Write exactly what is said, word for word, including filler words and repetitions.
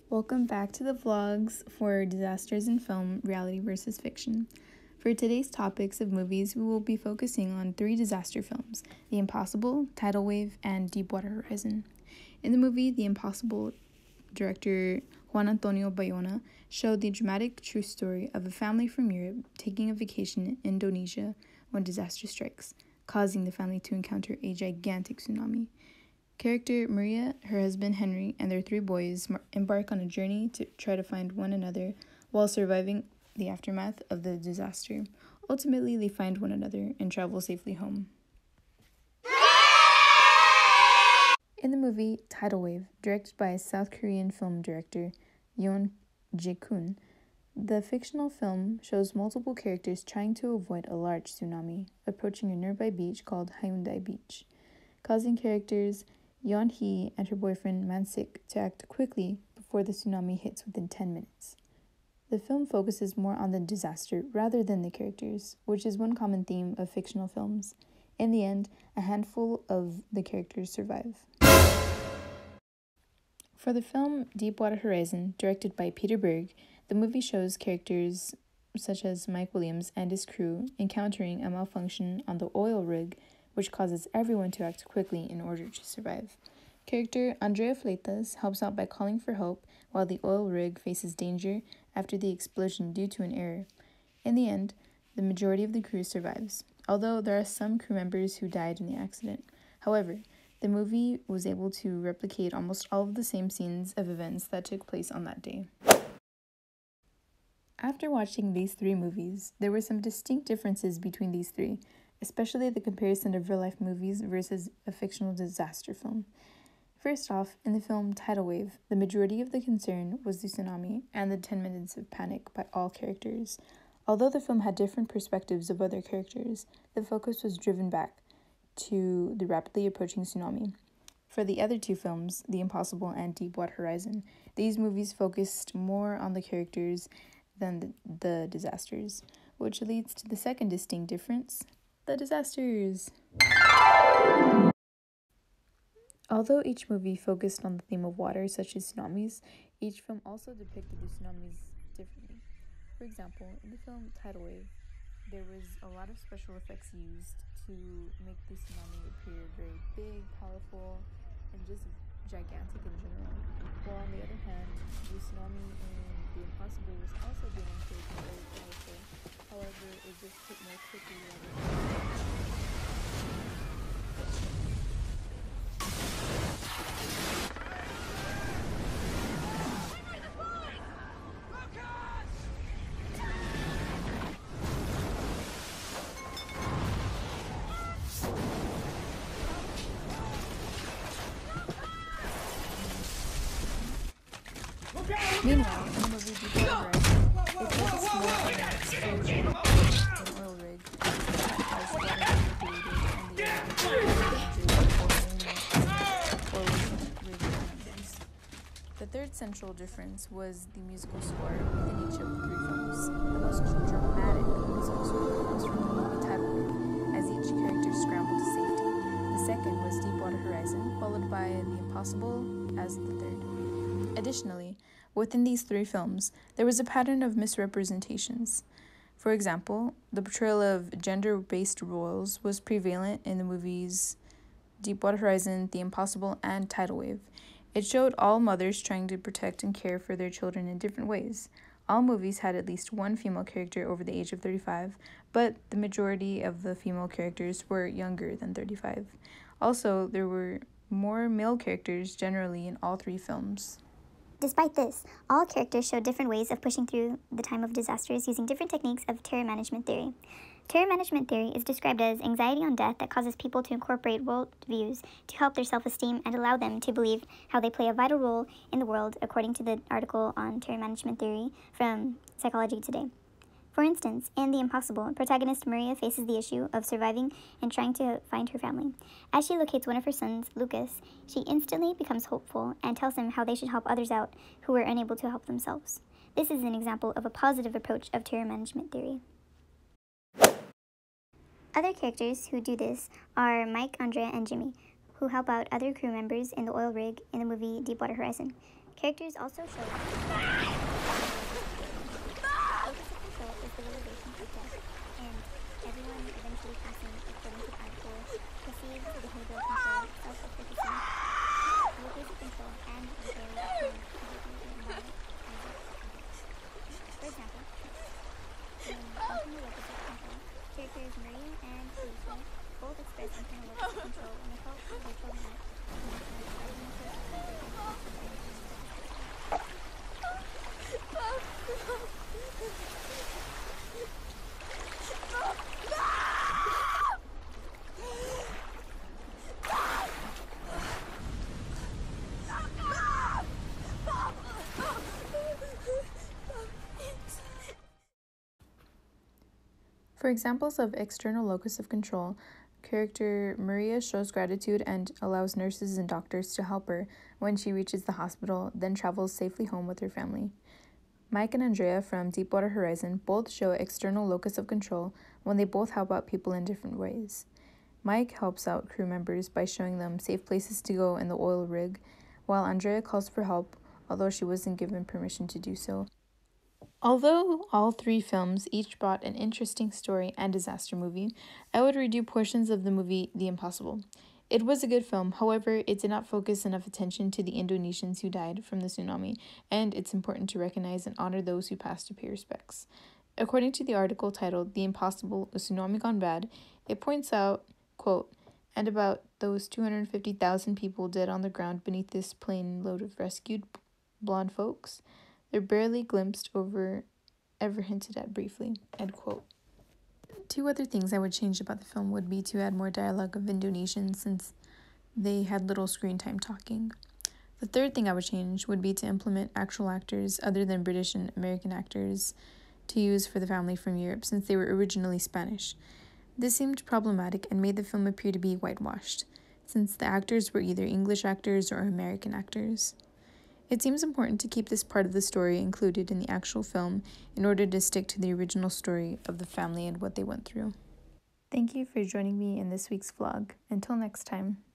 Welcome back to the vlogs for Disasters in Film, Reality versus Fiction. For today's topics of movies, we will be focusing on three disaster films: The Impossible, Tidal Wave, and Deepwater Horizon. In the movie The Impossible, director Juan Antonio Bayona showed the dramatic true story of a family from Europe taking a vacation in Indonesia when disaster strikes, causing the family to encounter a gigantic tsunami. Character Maria, her husband Henry, and their three boys embark on a journey to try to find one another while surviving the aftermath of the disaster. Ultimately, they find one another and travel safely home. In the movie Tidal Wave, directed by South Korean film director Yoon Jae-kun, the fictional film shows multiple characters trying to avoid a large tsunami approaching a nearby beach called Haeundae Beach, causing characters Yeon-hee and her boyfriend Man-sik to act quickly before the tsunami hits within ten minutes. The film focuses more on the disaster rather than the characters, which is one common theme of fictional films. In the end, a handful of the characters survive. For the film Deepwater Horizon, directed by Peter Berg, the movie shows characters such as Mike Williams and his crew encountering a malfunction on the oil rig, which causes everyone to act quickly in order to survive. Character Andrea Fleitas helps out by calling for help while the oil rig faces danger after the explosion due to an error. In the end, the majority of the crew survives, although there are some crew members who died in the accident. However, the movie was able to replicate almost all of the same scenes of events that took place on that day. After watching these three movies, there were some distinct differences between these three, especially the comparison of real-life movies versus a fictional disaster film. First off, in the film Tidal Wave, the majority of the concern was the tsunami and the ten minutes of panic by all characters. Although the film had different perspectives of other characters, the focus was driven back to the rapidly approaching tsunami. For the other two films, The Impossible and Deepwater Horizon, these movies focused more on the characters than the, the disasters, which leads to the second distinct difference: the disasters. Although each movie focused on the theme of water, such as tsunamis, each film also depicted the tsunamis differently. For example, in the film Tidal Wave, there was a lot of special effects used to make the tsunami appear very big, powerful, and just gigantic in general. While on the other hand, the tsunami in The Impossible was also demonstrated very powerful. However, it just hit more quickly rather than Meanwhile, in the movie Deepwater Horizon, it focused more on the explosion of an oil rig as water was created and the rig. The third central difference was the musical score within each of the three films. The most dramatic musical score was from the movie Tidal Wave, as each character scrambled to safety. The second was Deepwater Horizon, followed by The Impossible as the third. Additionally, within these three films, there was a pattern of misrepresentations. For example, the portrayal of gender-based roles was prevalent in the movies Deepwater Horizon, The Impossible, and Tidal Wave. It showed all mothers trying to protect and care for their children in different ways. All movies had at least one female character over the age of thirty-five, but the majority of the female characters were younger than thirty-five. Also, there were more male characters generally in all three films. Despite this, all characters showed different ways of pushing through the time of disasters using different techniques of terror management theory. Terror management theory is described as anxiety on death that causes people to incorporate worldviews to help their self-esteem and allow them to believe how they play a vital role in the world, according to the article on terror management theory from Psychology Today. For instance, in The Impossible, protagonist Maria faces the issue of surviving and trying to find her family. As she locates one of her sons, Lucas, she instantly becomes hopeful and tells him how they should help others out who are unable to help themselves. This is an example of a positive approach of terror management theory. Other characters who do this are Mike, Andrea, and Jimmy, who help out other crew members in the oil rig in the movie Deepwater Horizon. Characters also show locus of control is the realization of death, and everyone eventually passing according to the article perceives behavioral control, self-efficacy, locus of control, and the area of behavior. For example, in internal locus of control, characters Maria and Alicia both express internal locus of control when they felt their children had For examples of external locus of control, character Maria shows gratitude and allows nurses and doctors to help her when she reaches the hospital, then travels safely home with her family. Mike and Andrea from Deepwater Horizon both show external locus of control when they both help out people in different ways. Mike helps out crew members by showing them safe places to go in the oil rig, while Andrea calls for help, although she wasn't given permission to do so. Although all three films each brought an interesting story and disaster movie, I would redo portions of the movie The Impossible. It was a good film, however, it did not focus enough attention to the Indonesians who died from the tsunami, and it's important to recognize and honor those who passed to pay respects. According to the article titled The Impossible, A Tsunami Gone Bad, it points out, quote, and about those two hundred fifty thousand people dead on the ground beneath this plane load of rescued blonde folks. They're barely glimpsed over, ever hinted at briefly, end quote. Two other things I would change about the film would be to add more dialogue of Indonesian since they had little screen time talking. The third thing I would change would be to implement actual actors other than British and American actors to use for the family from Europe since they were originally Spanish. This seemed problematic and made the film appear to be whitewashed, since the actors were either English actors or American actors. It seems important to keep this part of the story included in the actual film in order to stick to the original story of the family and what they went through. Thank you for joining me in this week's vlog. Until next time.